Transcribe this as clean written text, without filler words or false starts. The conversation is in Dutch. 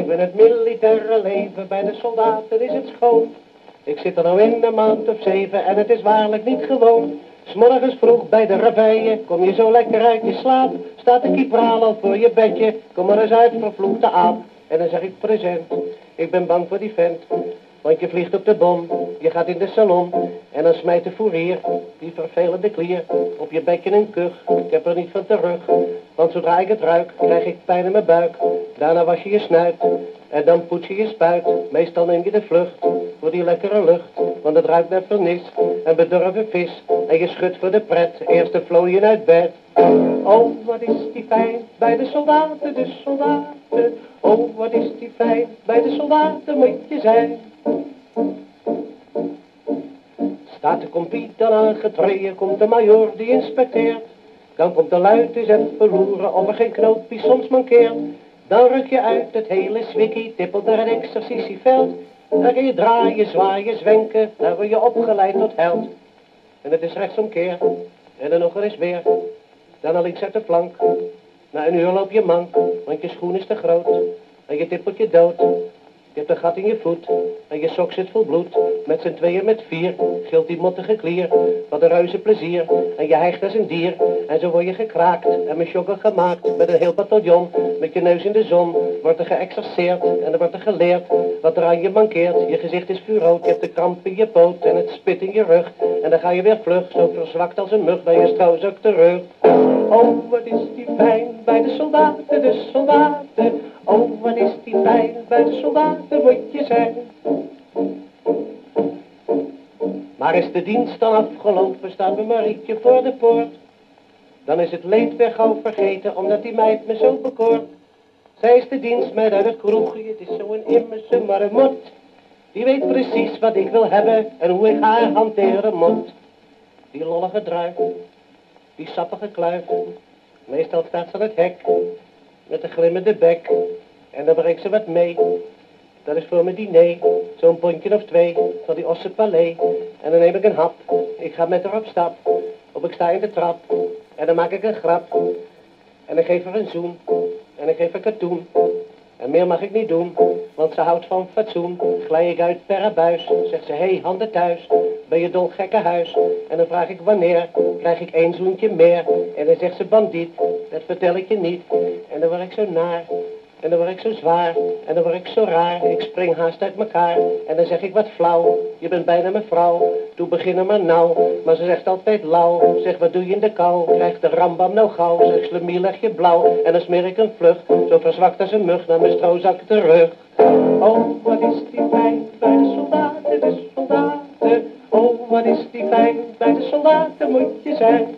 leven, het militaire leven, bij de soldaten is het schoon. Ik zit er nou in een maand of 7 en het is waarlijk niet gewoon. 'S morgens vroeg bij de reveille, kom je zo lekker uit je slaap. Staat de kiepraal al voor je bedje, kom maar eens uit, vervloekte aap. En dan zeg ik present, ik ben bang voor die vent. Want je vliegt op de bom, je gaat in de salon. En dan smijt de fourier, die vervelende klier, op je bekje een kuch. Ik heb er niet van terug, want zodra ik het ruik, krijg ik pijn in mijn buik. Daarna was je je snuit, en dan poets je je spuit. Meestal neem je de vlucht, voor die lekkere lucht. Want het ruikt naar vernis, en bedorven vis. En je schudt voor de pret, eerst de vlooien uit bed. Oh, wat is die fijn, bij de soldaten, de soldaten. Oh, wat is die fijn, bij de soldaten moet je zijn. Staat de compie dan aangetreden, komt de majoor die inspecteert. Dan komt de luid eens even loeren of er geen knoopje soms mankeert. Dan ruk je uit het hele zwikkie, tippelt naar een exercitieveld. Dan ga je draaien, zwaaien, zwenken, daar word je opgeleid tot held. En het is rechtsomkeer, en dan nog er eens weer. Dan naar links uit de flank, na een uur loop je mank, want je schoen is te groot. En je tippelt je dood. Je hebt een gat in je voet, en je sok zit vol bloed. Met z'n tweeën met 4, gilt die mottige klier. Wat een reuze plezier, en je hijgt als een dier. En zo word je gekraakt, en met joggen gemaakt. Met een heel bataljon, met je neus in de zon. Wordt er geëxerceerd, en er wordt er geleerd. Wat er aan je mankeert, je gezicht is vuurrood. Je hebt de kramp in je poot, en het spit in je rug. En dan ga je weer vlug, zo verzwakt als een mug. Dan je stroozak terug. Oh, wat is die fijn, bij de soldaten, de soldaten. Oh, wat is die fijn, bij de soldaten moet je zijn. Maar is de dienst dan afgelopen, staat mijn Marietje voor de poort. Dan is het leed weer gauw vergeten, omdat die meid me zo bekoort. Zij is de dienstmeid uit het kroegje, het is zo'n immerse marmot. Die weet precies wat ik wil hebben en hoe ik haar hanteren moet. Die lollige druif, die sappige kluif, meestal staat ze aan het hek, met een glimmende bek. En dan brengt ze wat mee, dat is voor mijn diner, zo'n pondje of 2 van die ossenpalais. En dan neem ik een hap, ik ga met haar op stap, of ik sta in de trap, en dan maak ik een grap. En ik geef haar een zoen, en ik geef haar katoen. En meer mag ik niet doen, want ze houdt van fatsoen. Glij ik uit per abuis, zegt ze, hey, handen thuis, ben je dol gekke huis? En dan vraag ik wanneer, krijg ik 1 zoentje meer. En dan zegt ze, bandiet, dat vertel ik je niet. En dan word ik zo naar, en dan word ik zo zwaar, en dan word ik zo raar. Ik spring haast uit mekaar, en dan zeg ik wat flauw, je bent bijna mijn vrouw, doe beginnen maar nou. Maar ze zegt altijd lauw, zeg wat doe je in de kou, krijgt de rambam nou gauw. Zeg slemiel leg je blauw, en dan smeer ik een vlucht, zo verzwakt als een mug, naar mijn stroozak terug. Oh, wat is die fijn, bij de soldaten, de soldaten. Oh, wat is die fijn, bij de soldaten moet je zijn.